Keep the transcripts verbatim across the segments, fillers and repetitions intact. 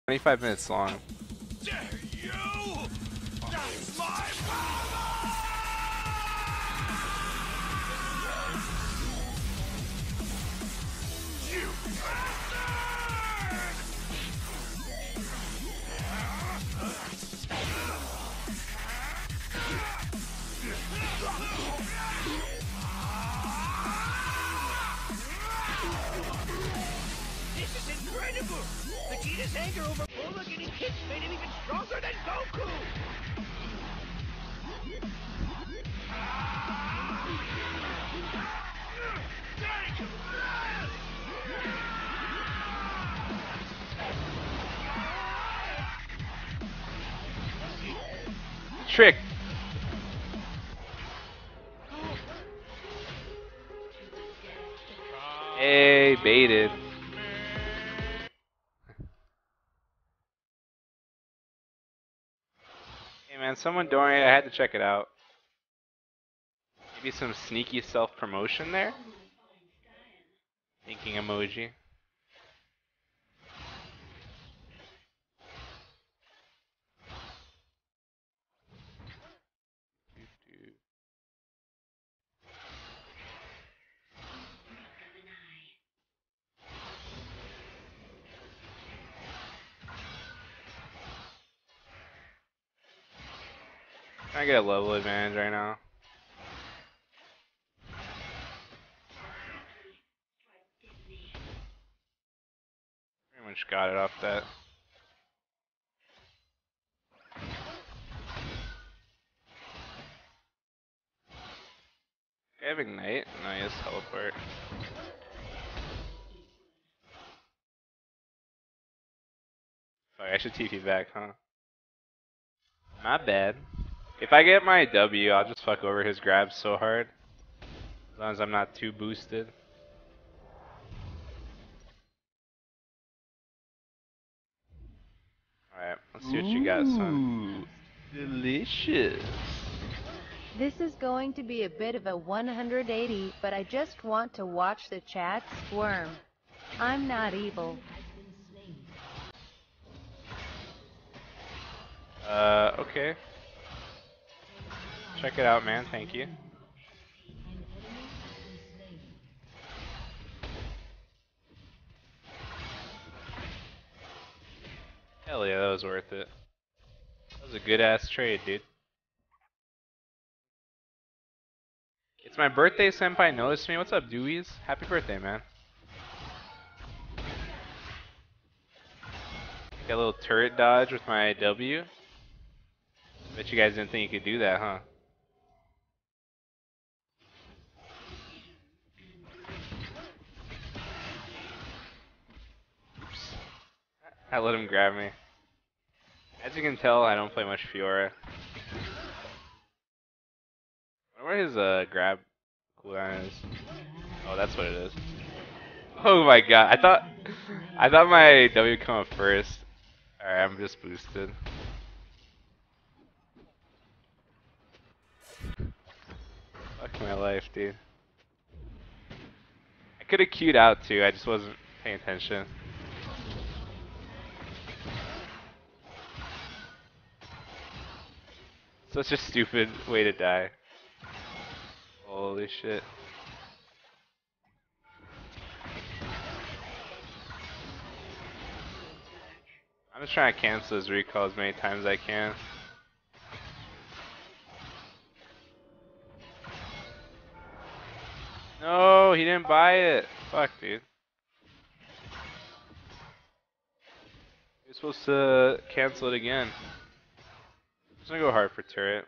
twenty-five minutes long. Dare you? That's my power! You bastard! This is incredible! Vegeta's anger over Bulma getting kicked made him even stronger than Goku! Trick! Hey, baited. Hey man, someone donate. I had to check it out. Maybe some sneaky self-promotion there? Thinking emoji. Trying to get a level advantage right now. Pretty much got it off that. I have Ignite? No, he has Teleport. Sorry, I should T P back, huh? Not bad. If I get my W, I'll just fuck over his grab so hard. As long as I'm not too boosted. Alright, let's see what you got, son. Delicious. This is going to be a bit of a one hundred eighty, but I just want to watch the chat squirm. I'm not evil. Uh, okay. Check it out, man. Thank you. Hell yeah, that was worth it. That was a good ass trade, dude. It's my birthday, Senpai noticed me. What's up, Deweys? Happy birthday, man. Got a little turret dodge with my W. Bet you guys didn't think you could do that, huh? Oops. I let him grab me. As you can tell, I don't play much Fiora. I wonder where his uh, grab cooldown is. Oh, that's what it is. Oh my god, I thought I thought my W would come up first. Alright, I'm just boosted. Fuck my life, dude. I could have queued out too, I just wasn't paying attention. Such a stupid way to die. Holy shit. I'm just trying to cancel his recall as many times as I can. No, he didn't buy it. Fuck, dude. You're supposed to cancel it again. I'm just gonna go hard for turret.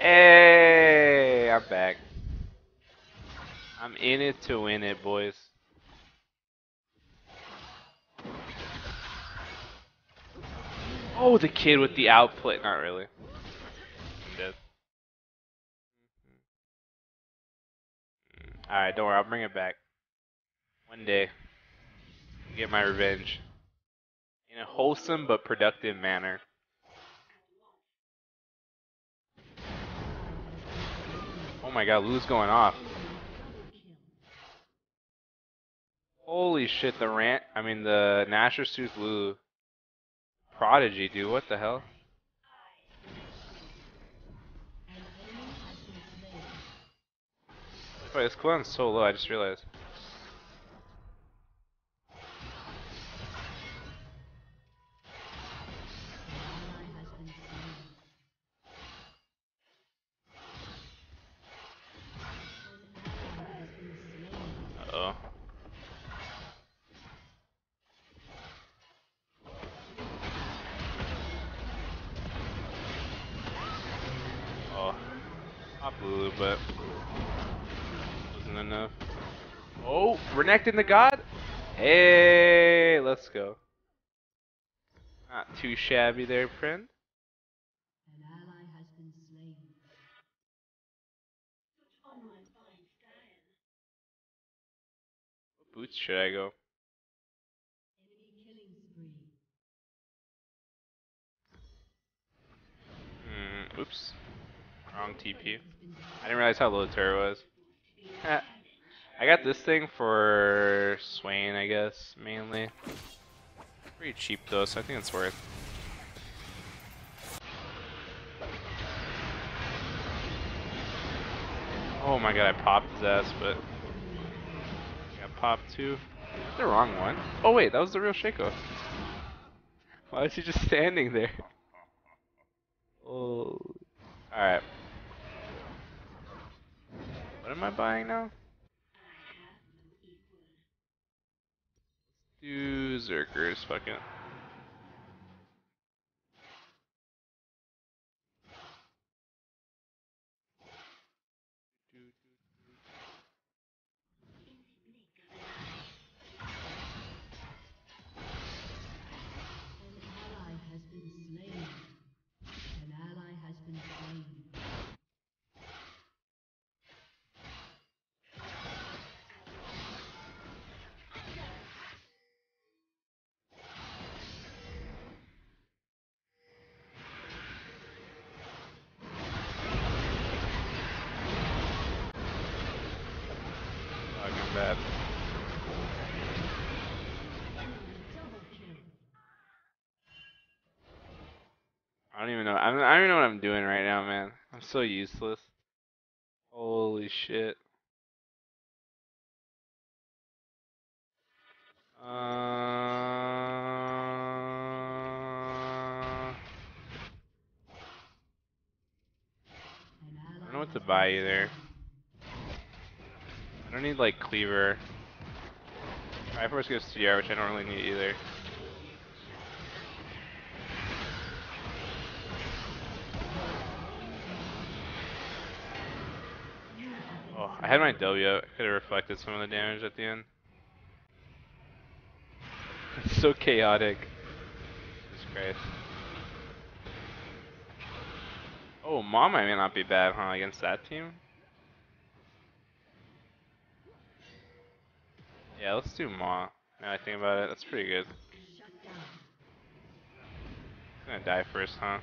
Hey, I'm back. I'm in it to win it, boys. Oh, the kid with the outplay. Not really. I'm dead. Alright, don't worry. I'll bring it back. One day. I'll get my revenge. In a wholesome but productive manner. Oh my god, Lou's going off. Holy shit, the rant. I mean, the Nasher suits Lou. Prodigy, dude. What the hell? Wait, this cooldown's so low, I just realized. Uh oh. Oh. Not Lulu, but wasn't enough. Oh, Renekton the God? Hey, let's go. Not too shabby there, friend. What boots should I go? Hmm, oops. Wrong T P. I didn't realize how low the turret was. I got this thing for Swain, I guess, mainly. Pretty cheap though, so I think it's worth. Oh my god, I popped his ass, but I got popped too. The wrong one. Oh wait, that was the real Shaco. Why was he just standing there? Oh. Alright. What am I buying now? Do Zerkers, fuck it. Fucking bad. I don't even know. I don't, I don't even know what I'm doing right now, man. I'm so useless. Holy shit. Uh, I don't know what to buy either. I don't need like Cleaver. Triforce gives C R, which I don't really need either. Oh, I had my W. I could have reflected some of the damage at the end. It's so chaotic. Jesus Christ. Oh, Mama may not be bad, huh, against that team? Yeah, let's do Ma. Now I think about it, that's pretty good. I'm gonna die first, huh?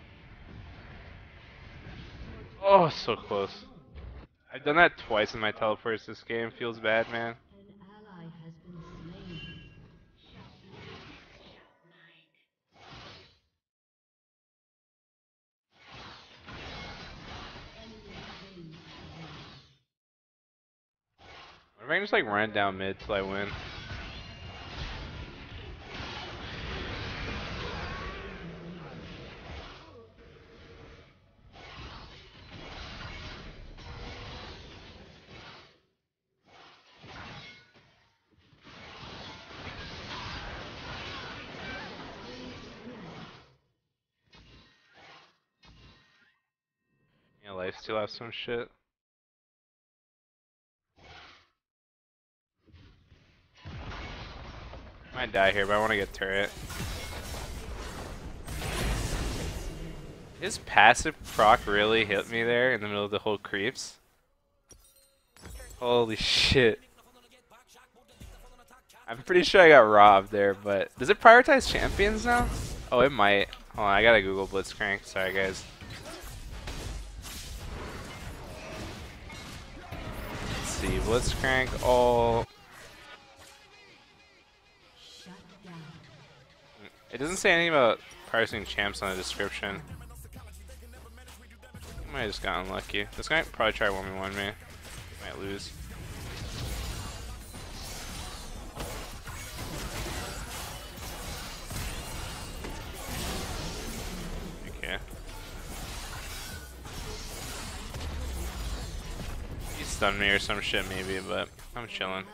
Oh, so close. I've done that twice in my teleports this game. Feels bad, man. What if I can just like run it down mid till I win? Yeah, lifesteal have some shit. Might die here, but I want to get turret. His passive proc really hit me there in the middle of the whole creeps. Holy shit. I'm pretty sure I got robbed there, but does it prioritize champions now? Oh, it might. Hold on, I gotta Google Blitzcrank. Sorry, guys. Let's see, Blitzcrank all. It doesn't say anything about pricing champs on the description. I might have just got unlucky. This guy probably try one v one me. Might lose. Okay. He stunned me or some shit maybe, but I'm chilling.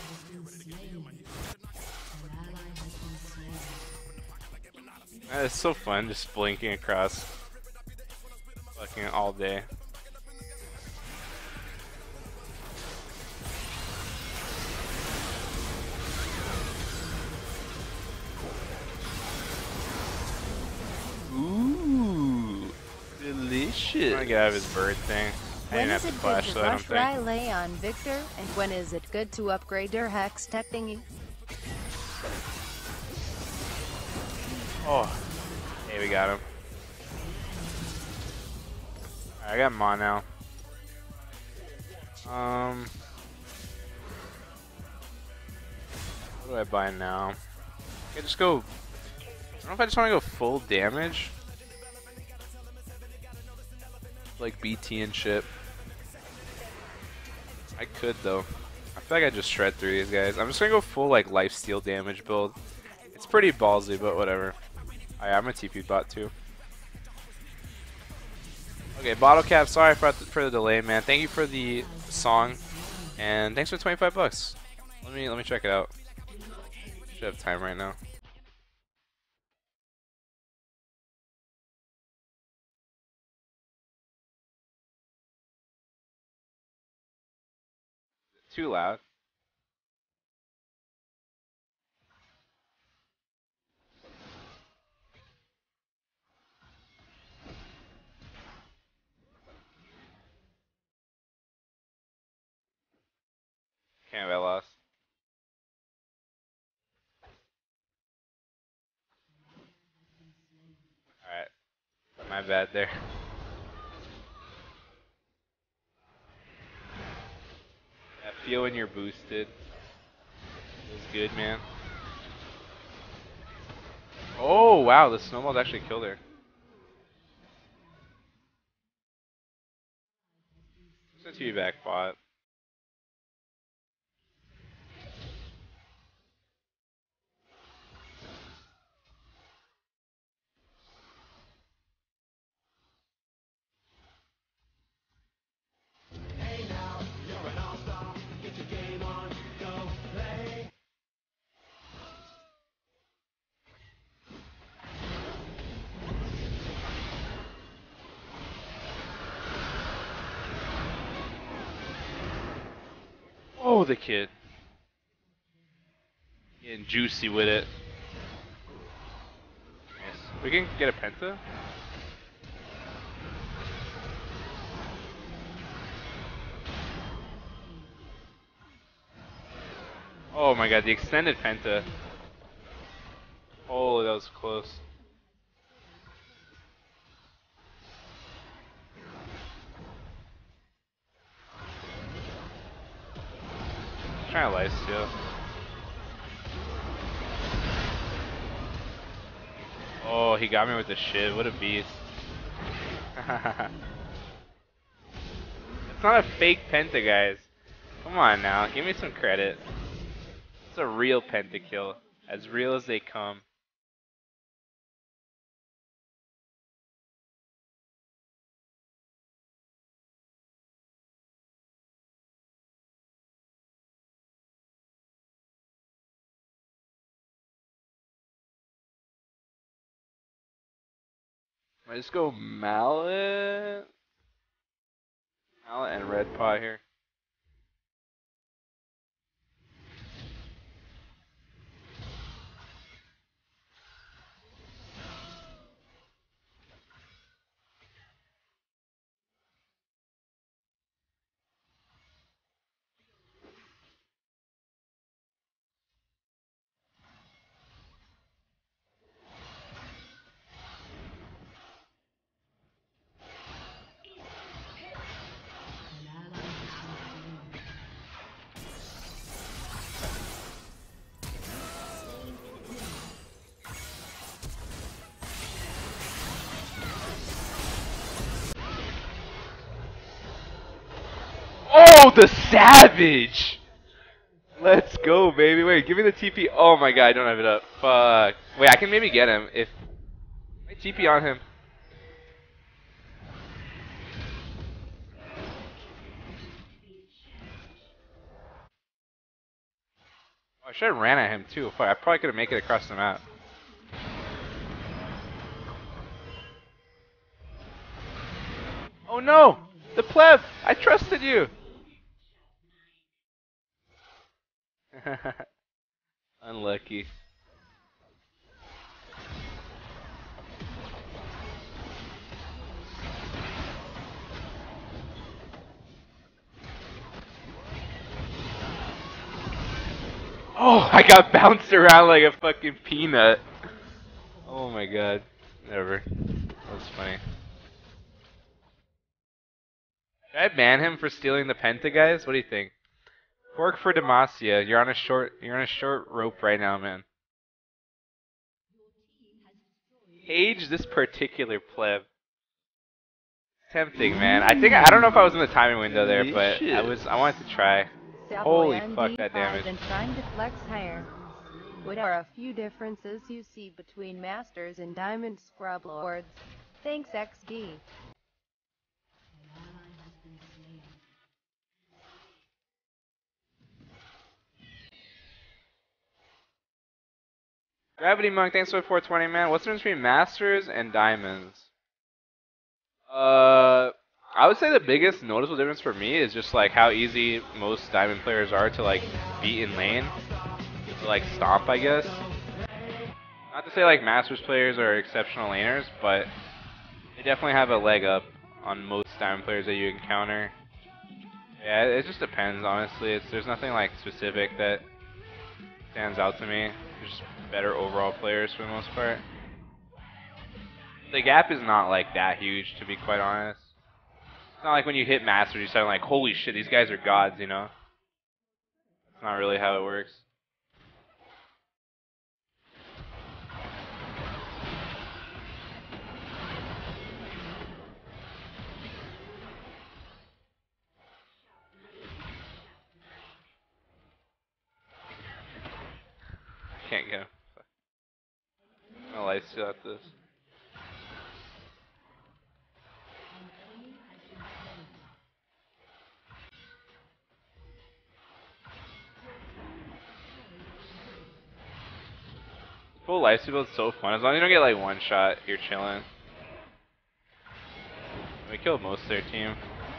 It's so fun just blinking across fucking all day. Ooh, delicious. I'm gonna get out of his bird thing. I When didn't is have it to good flash to that, I don't rush think. Riley on Victor? And when is it good to upgrade your hex tech thingy? Oh, hey, we got him. Alright, I got Mon now. Um, what do I buy now? Okay, just go. I don't know if I just want to go full damage, like B T and shit. I could though. I feel like I just shred through these guys. I'm just gonna go full like lifesteal damage build. It's pretty ballsy, but whatever. Oh, yeah, I'm a T P bot too. Okay, Bottle Cap, sorry for the, for the delay, man. Thank you for the song, and thanks for twenty-five bucks. Let me let me check it out. Should have time right now. Too loud. Can't bet I lost. Alright, my bad there. I feel when you're boosted. It was good, man. Oh wow, the snowballs actually killed her. Since you back bot. Oh, the kid. Getting juicy with it. Nice. We can get a penta? Oh my god, the extended penta. Oh, that was close. Trying to life steal. Oh, he got me with the shit. What a beast. It's not a fake penta, guys. Come on now, give me some credit. It's a real pentakill. As real as they come. Let's go mallet. Mallet and red paw here. Oh, the savage! Let's go, baby. Wait, give me the T P. Oh my god, I don't have it up. Fuck. Wait, I can maybe get him if I T P on him. Oh, I should have ran at him too. Fuck, I probably could have made it across the map. Oh no! The pleb! I trusted you! Unlucky. Oh, I got bounced around like a fucking peanut. Oh my god. Never. That's funny. Should I ban him for stealing the Penta, guys? What do you think? Fork for Demacia. You're on a short. You're on a short rope right now, man. Age this particular pleb. Tempting, man. I think I don't know if I was in the timing window there, but I was. I wanted to try. Holy fuck, that damage. And trying to flex higher. What are a few differences you see between Masters and Diamond Scrub Lords? Thanks, X D. Gravity Monk, thanks for four twenty, man. What's the difference between Masters and Diamonds? Uh, I would say the biggest noticeable difference for me is just like how easy most Diamond players are to like beat in lane, to like stomp, I guess. Not to say like Masters players are exceptional laners, but they definitely have a leg up on most Diamond players that you encounter. Yeah, it just depends, honestly. It's there's nothing like specific that stands out to me. They're just better overall players for the most part. The gap is not like that huge, to be quite honest. It's not like when you hit Masters, you sound like, holy shit, these guys are gods, you know? That's not really how it works. Can't get him. My life still at this. Full life steal is so fun. As long as you don't get like one shot, you're chilling. We killed most of their team.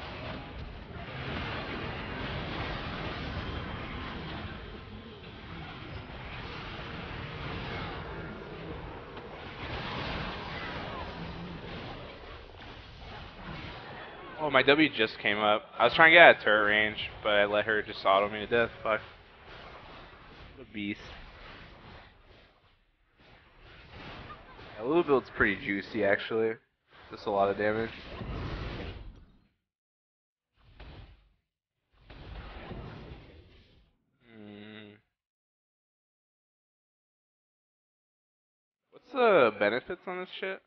Oh, my W just came up. I was trying to get out of turret range, but I let her just auto me to death. Fuck. The beast. Yeah, Lulu build's pretty juicy, actually. Just a lot of damage. Mm. What's the benefits on this shit?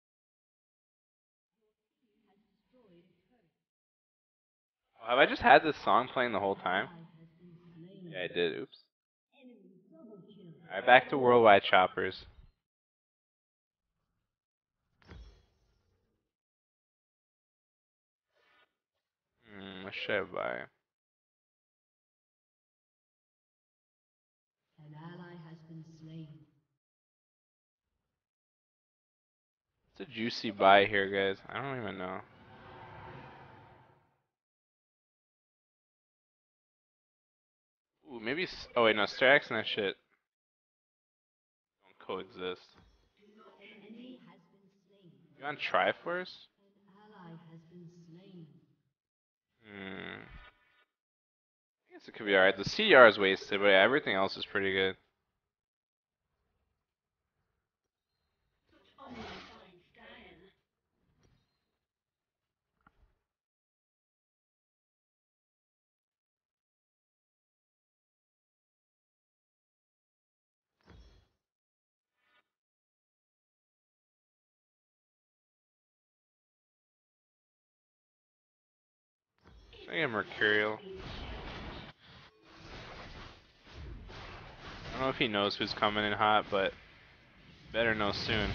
Oh, have I just had this song playing the whole time? Yeah, I did. Oops. Alright, back to Worldwide Choppers. Hmm, what should I buy? An ally has been slain. It's a juicy buy here, guys. I don't even know. Ooh, maybe. S oh wait, no, Strax and that shit don't coexist. Enemy has been slain. You on Triforce? An ally has been slain. Hmm. I guess it could be alright. The C R is wasted, but yeah, everything else is pretty good. I get Mercurial. I don't know if he knows who's coming in hot, but better know soon.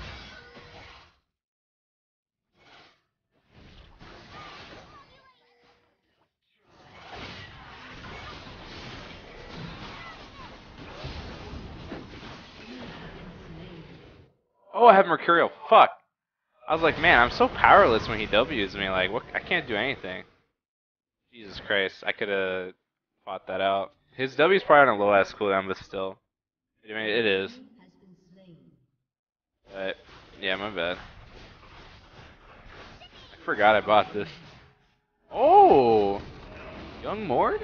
Oh, I have Mercurial. Fuck. I was like, man, I'm so powerless when he W's me. Like, what? I can't do anything. Jesus Christ. I could have fought that out. His W's probably on a low ass cooldown, but still. I mean, it is. Has been slain. But, yeah, my bad. I forgot I bought this. Oh! Young Mord?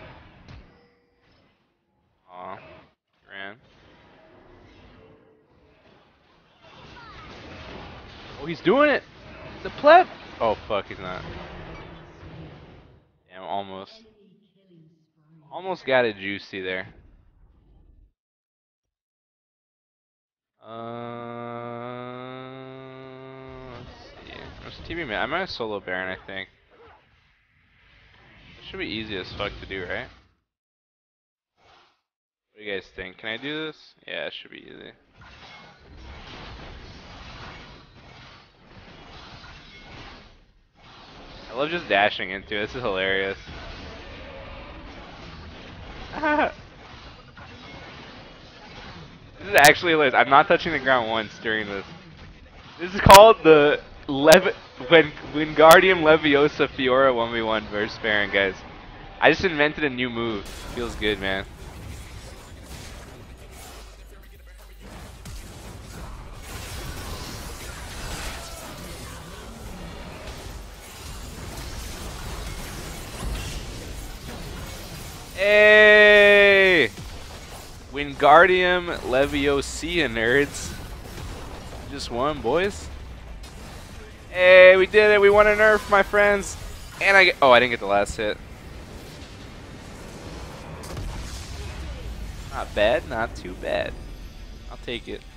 Aw. Ran. Oh, he's doing it! The pleb! Oh, fuck, he's not. Damn, almost. Enemy killing spree. Almost got it juicy there. Uh, let's see. There's T V man. I might have solo Baron, I think. It should be easy as fuck to do, right? What do you guys think? Can I do this? Yeah, it should be easy. I love just dashing into it. This is hilarious. This is actually hilarious. I'm not touching the ground once during this. This is called the Lev when Wingardium Leviosa Fiora one v one versus Baron, guys. I just invented a new move. Feels good, man. Hey! Wingardium Leviosa, nerds. Just won, boys. Hey, we did it. We won a nerf, my friends. And I get. Oh, I didn't get the last hit. Not bad. Not too bad. I'll take it.